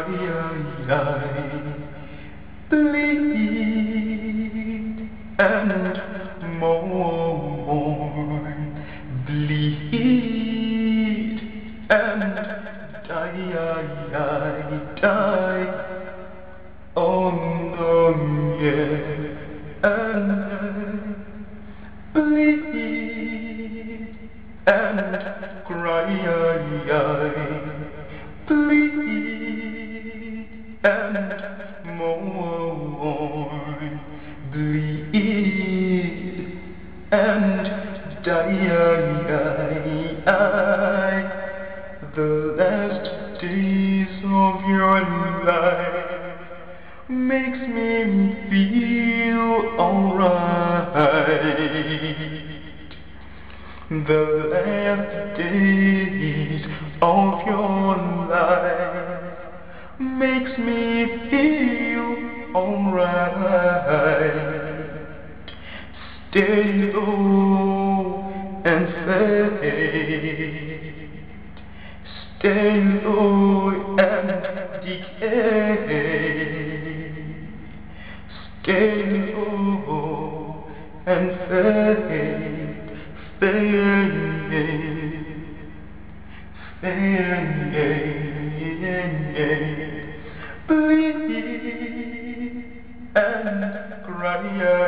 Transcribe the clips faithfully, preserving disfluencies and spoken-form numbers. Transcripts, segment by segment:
bleed and mourn, bleed and die, die, oh no, yeah, and bleed and cry, bleed and mourn, bleed and die. The last days of your life makes me feel alright. The last days of your life makes me feel alright. Stay low and fade, stay low and decay, stay low and fade, fade, fade, bleed and cry,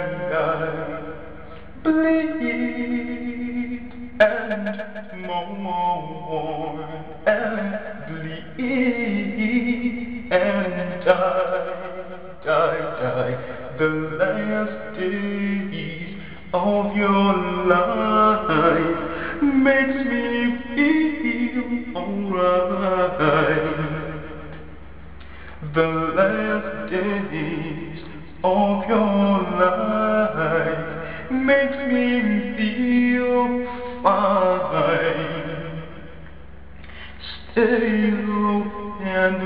bleed and mourn, and bleed and die, die, die. The last days of your life makes me feel alright. The last days of your life makes me feel fine. Stay low and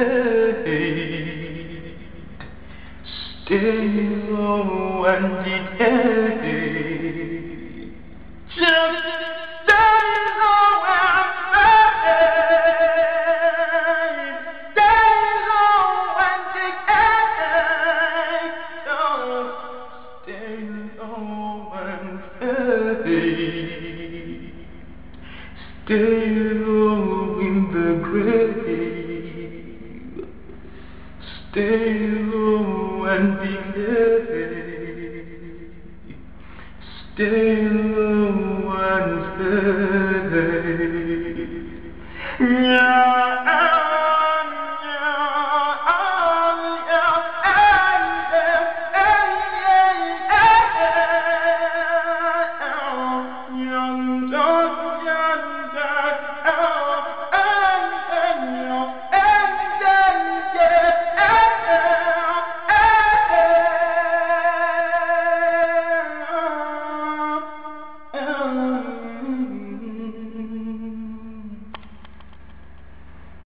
fade, stay low and decay. Just stay low and fade, stay low and decay. Just stay low and fade, stay low in the grave, stay low and decay, stay